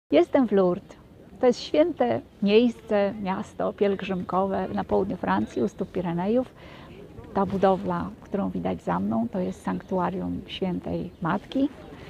Jestem w Lourdes. To jest święte miejsce, miasto pielgrzymkowe na południu Francji, u stóp Pirenejów. Ta budowla, którą widać za mną, to jest sanktuarium Świętej Matki.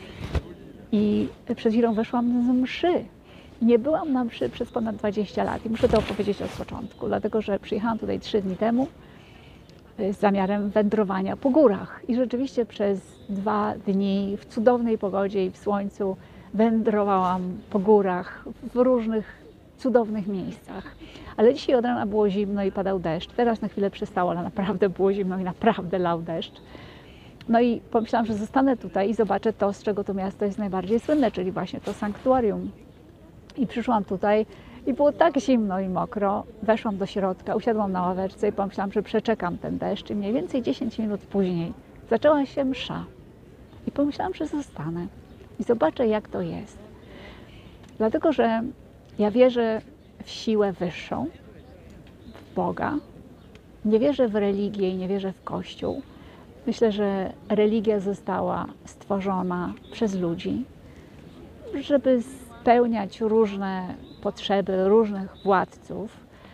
I przed chwilą weszłam z mszy. Nie byłam na mszy przez ponad 20 lat i muszę to opowiedzieć od początku, dlatego że przyjechałam tutaj 3 dni temu z zamiarem wędrowania po górach. I rzeczywiście przez 2 dni w cudownej pogodzie i w słońcu wędrowałam po górach w różnych cudownych miejscach. Ale dzisiaj od rana było zimno i padał deszcz. Teraz na chwilę przestało, ale naprawdę było zimno i naprawdę lał deszcz. No i pomyślałam, że zostanę tutaj i zobaczę to, z czego to miasto jest najbardziej słynne, czyli właśnie to sanktuarium. I przyszłam tutaj i było tak zimno i mokro. Weszłam do środka, usiadłam na ławeczce i pomyślałam, że przeczekam ten deszcz. I mniej więcej 10 minut później zaczęła się msza. I pomyślałam, że zostanę i zobaczę, jak to jest. Dlatego, że ja wierzę w siłę wyższą, w Boga. Nie wierzę w religię i nie wierzę w Kościół. Myślę, że religia została stworzona przez ludzi, żeby spełniać różne potrzeby różnych władców,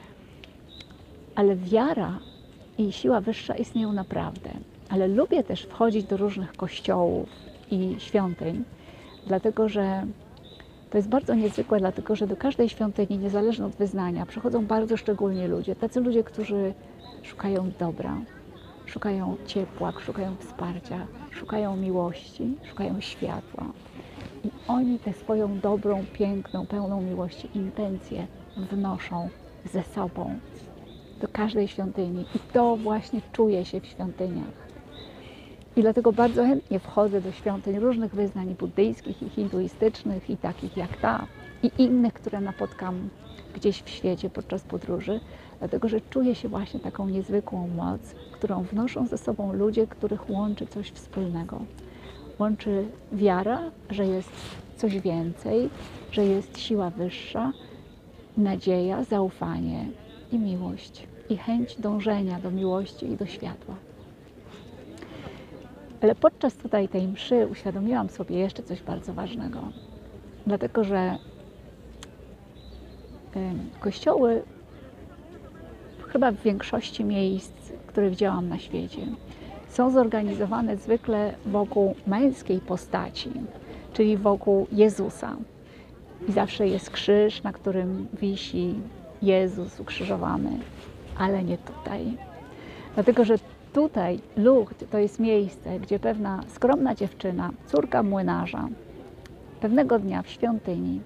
ale wiara i siła wyższa istnieją naprawdę. Ale lubię też wchodzić do różnych kościołów i świątyń, dlatego że to jest bardzo niezwykłe, dlatego że do każdej świątyni, niezależnie od wyznania, przychodzą bardzo szczególni ludzie. Tacy ludzie, którzy szukają dobra, szukają ciepła, szukają wsparcia, szukają miłości, szukają światła. I oni tę swoją dobrą, piękną, pełną miłości intencje wnoszą ze sobą do każdej świątyni. I to właśnie czuje się w świątyniach. I dlatego bardzo chętnie wchodzę do świątyń różnych wyznań buddyjskich i hinduistycznych i takich jak ta i innych, które napotkam gdzieś w świecie podczas podróży, dlatego że czuję się właśnie taką niezwykłą moc, którą wnoszą ze sobą ludzie, których łączy coś wspólnego. Łączy wiara, że jest coś więcej, że jest siła wyższa, nadzieja, zaufanie i miłość. I chęć dążenia do miłości i do światła. Ale podczas tutaj tej mszy uświadomiłam sobie jeszcze coś bardzo ważnego. Dlatego, że kościoły chyba w większości miejsc, które widziałam na świecie, są zorganizowane zwykle wokół męskiej postaci, czyli wokół Jezusa. I zawsze jest krzyż, na którym wisi Jezus ukrzyżowany, ale nie tutaj. Dlatego, że tutaj Lourdes to jest miejsce, gdzie pewna skromna dziewczyna, córka młynarza, pewnego dnia w świątyni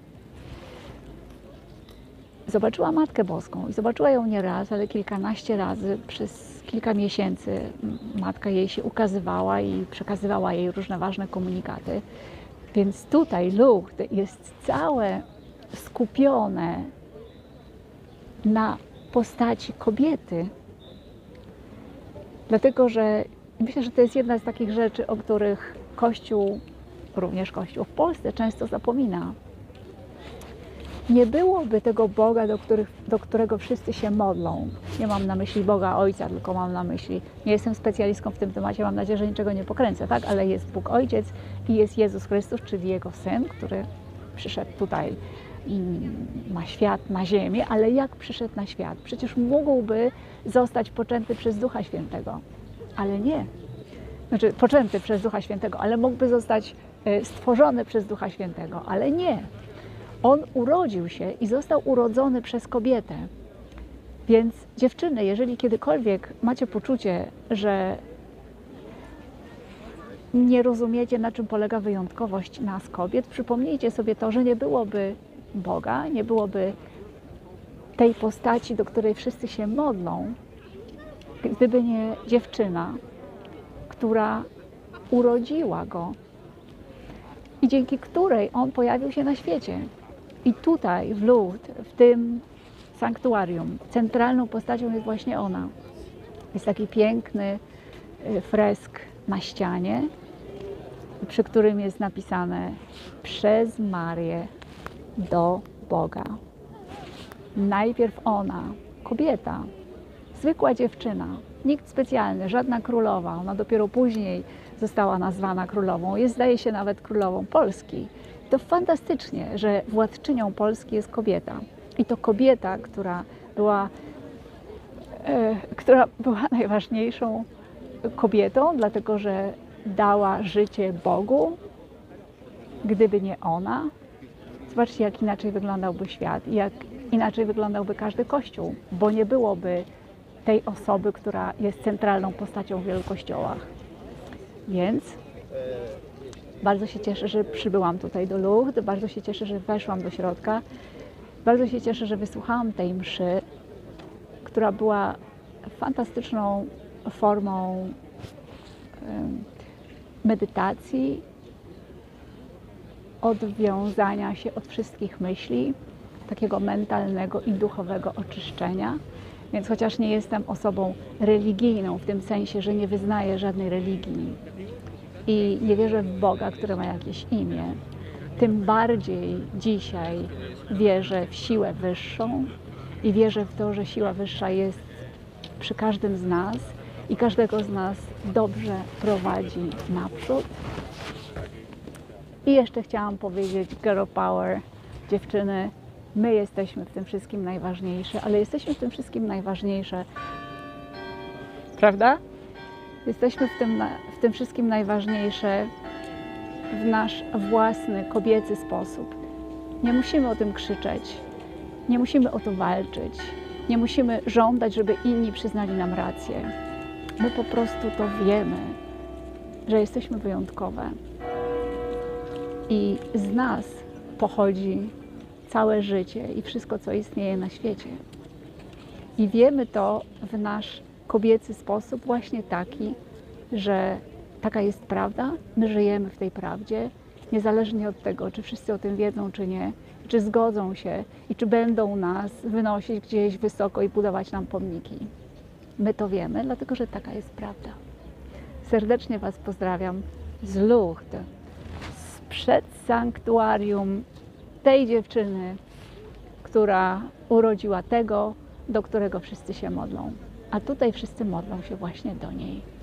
zobaczyła Matkę Boską i zobaczyła ją nie raz, ale kilkanaście razy. Przez kilka miesięcy Matka jej się ukazywała i przekazywała jej różne ważne komunikaty. Więc tutaj Lourdes jest całe skupione na postaci kobiety. Dlatego, że myślę, że to jest jedna z takich rzeczy, o których Kościół, również Kościół w Polsce, często zapomina. Nie byłoby tego Boga, do którego wszyscy się modlą. Nie mam na myśli Boga Ojca, tylko mam na myśli, nie jestem specjalistką w tym temacie, mam nadzieję, że niczego nie pokręcę, tak? Ale jest Bóg Ojciec i jest Jezus Chrystus, czyli Jego Syn, który przyszedł tutaj i ma świat, ma ziemię, ale jak przyszedł na świat? Przecież mógłby zostać poczęty przez Ducha Świętego, ale nie. Znaczy poczęty przez Ducha Świętego, ale mógłby zostać stworzony przez Ducha Świętego, ale nie. On urodził się i został urodzony przez kobietę. Więc dziewczyny, jeżeli kiedykolwiek macie poczucie, że nie rozumiecie, na czym polega wyjątkowość nas kobiet, przypomnijcie sobie to, że nie byłoby Boga, nie byłoby tej postaci, do której wszyscy się modlą, gdyby nie dziewczyna, która urodziła Go i dzięki której On pojawił się na świecie. I tutaj w Lourdes, w tym sanktuarium, centralną postacią jest właśnie ona. Jest taki piękny fresk na ścianie, przy którym jest napisane przez Marię do Boga. Najpierw ona, kobieta, zwykła dziewczyna, nikt specjalny, żadna królowa. Ona dopiero później została nazwana królową. Jest, zdaje się, nawet królową Polski. to fantastycznie, że władczynią Polski jest kobieta. I to kobieta, która była najważniejszą kobietą, dlatego że dała życie Bogu. Gdyby nie ona, zobaczcie, jak inaczej wyglądałby świat, jak inaczej wyglądałby każdy kościół, bo nie byłoby tej osoby, która jest centralną postacią w wielu kościołach. Więc bardzo się cieszę, że przybyłam tutaj do Lourdes, bardzo się cieszę, że weszłam do środka, bardzo się cieszę, że wysłuchałam tej mszy, która była fantastyczną formą medytacji, odwiązania się od wszystkich myśli, takiego mentalnego i duchowego oczyszczenia. Więc chociaż nie jestem osobą religijną, w tym sensie, że nie wyznaję żadnej religii i nie wierzę w Boga, który ma jakieś imię, tym bardziej dzisiaj wierzę w siłę wyższą i wierzę w to, że siła wyższa jest przy każdym z nas i każdego z nas dobrze prowadzi naprzód. I jeszcze chciałam powiedzieć, girl power, dziewczyny, my jesteśmy w tym wszystkim najważniejsze, ale jesteśmy w tym wszystkim najważniejsze, prawda? Jesteśmy w tym wszystkim najważniejsze w nasz własny, kobiecy sposób. Nie musimy o tym krzyczeć, nie musimy o to walczyć, nie musimy żądać, żeby inni przyznali nam rację. My po prostu to wiemy, że jesteśmy wyjątkowe. I z nas pochodzi całe życie i wszystko, co istnieje na świecie. I wiemy to w nasz kobiecy sposób, właśnie taki, że taka jest prawda, my żyjemy w tej prawdzie, niezależnie od tego, czy wszyscy o tym wiedzą, czy nie, czy zgodzą się i czy będą nas wynosić gdzieś wysoko i budować nam pomniki. My to wiemy, dlatego że taka jest prawda. Serdecznie Was pozdrawiam z Lourdes, sprzed sanktuarium tej dziewczyny, która urodziła tego, do którego wszyscy się modlą. A tutaj wszyscy modlą się właśnie do niej.